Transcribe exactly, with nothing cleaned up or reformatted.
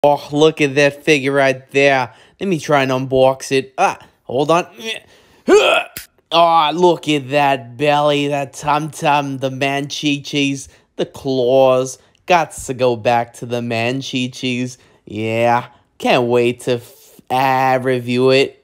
Oh, look at that figure right there. Let me try and unbox it. Ah, hold on. Oh, look at that belly, that tum-tum, the man-chi-chis, the claws. Gots to go back to the man-chi-chis. Yeah, can't wait to f uh, review it.